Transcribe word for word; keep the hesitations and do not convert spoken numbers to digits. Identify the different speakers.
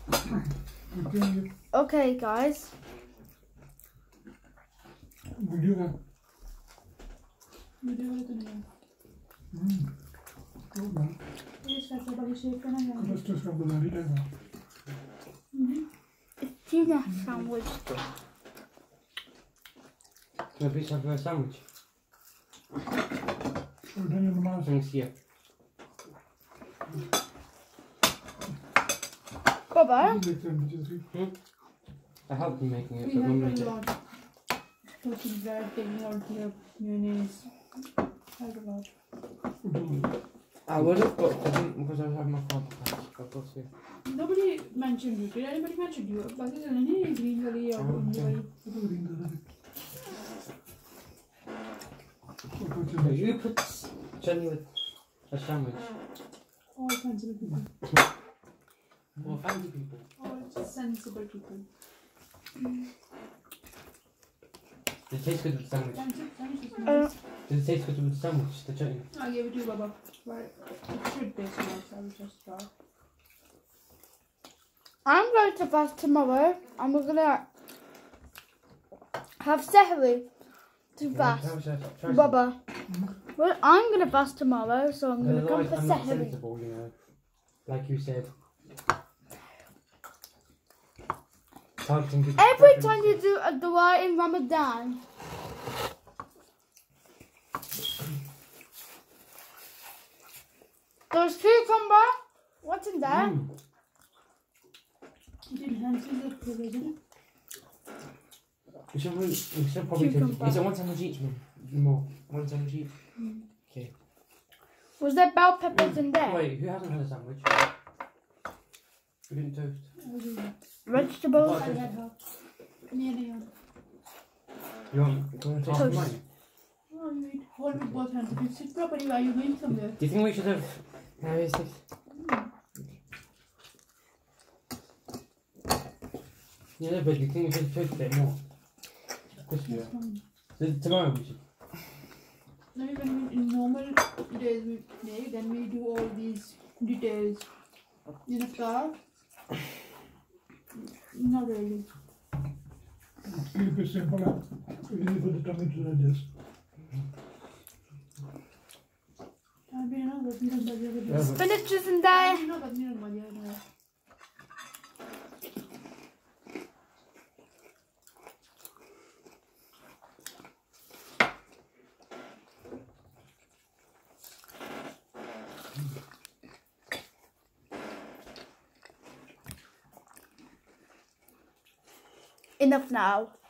Speaker 1: Okay.
Speaker 2: Okay, guys.
Speaker 1: Video का
Speaker 3: video वाले तो नहीं है
Speaker 1: हम्म तो ना
Speaker 3: ये स्टार्ट कर अभी शेक करना है
Speaker 1: कस्टर्ड का बना रही है
Speaker 2: It's tuna sandwich.
Speaker 4: Can I please have a sandwich?
Speaker 1: और धनिया बना
Speaker 4: Thanks, yeah.
Speaker 2: Baba,
Speaker 1: देखते हैं नीचे से
Speaker 4: Hmm? I helped you making it,
Speaker 3: we
Speaker 4: but
Speaker 3: have
Speaker 4: mum
Speaker 3: a
Speaker 4: made it.
Speaker 3: lot toasted bread taking out here mayonnaise quite a lot
Speaker 4: I would have, but I didn't because I was having my father pack. I got to.
Speaker 3: nobody mentioned you did anybody mention you बाकी चलने नहीं green वाली या orange वाली
Speaker 1: तो ring कर रहे तो कुछ
Speaker 4: But you put Jenny with a sandwich.
Speaker 3: all sensible people
Speaker 4: Well, fancy people.
Speaker 3: all sensible people
Speaker 4: Does it taste good with the sandwich?
Speaker 3: sensible sensible
Speaker 2: uh,
Speaker 4: Does it taste good with the sandwich? The chutney?
Speaker 3: I gave it to you Baba but it should taste nice I was just try
Speaker 2: I'm going to fast tomorrow, and we're gonna have Sehri to fast.
Speaker 4: How's that? Try some.
Speaker 2: Baba, well, I'm gonna fast tomorrow, so I'm gonna come
Speaker 4: Otherwise,
Speaker 2: for
Speaker 4: I'm not
Speaker 2: Sehri.
Speaker 4: sensible, you know. Like you said. Targeting people's
Speaker 2: Every
Speaker 4: preferences.
Speaker 2: time you do a dua in Ramadan, there's cucumber. What's in there?
Speaker 4: Mm.
Speaker 3: it enhances the flavor isn't it
Speaker 4: We should, really, we should probably take
Speaker 2: Cucumber.
Speaker 4: Is it one sandwich each? Mum? More. One sandwich each?
Speaker 3: Mm.
Speaker 4: Okay.
Speaker 2: Was there bell peppers in there?
Speaker 4: Wait, who hasn't had a sandwich? We didn't toast.
Speaker 3: I do that
Speaker 2: Vegetables.
Speaker 4: What?
Speaker 3: I had half नहीं नहीं यार
Speaker 4: You want, do you want to taste
Speaker 2: Toast.
Speaker 4: mine?
Speaker 3: oh you eat whole with both hands if you sit properly are you going somewhere
Speaker 4: Do you think we should have... No, it's this. Yeah, but do you think we should toast a bit more? Because
Speaker 1: Yeah.
Speaker 3: That's fine.
Speaker 4: so tomorrow we should...
Speaker 3: Maybe when we, in normal days we make, then we do all these details in a car. Not really.
Speaker 1: keep it simple and easy for the tummy to digest
Speaker 3: I've been on the middle of the
Speaker 4: Yeah, but-
Speaker 2: Spinach is in there.
Speaker 3: No, but middle of the
Speaker 2: Enough now.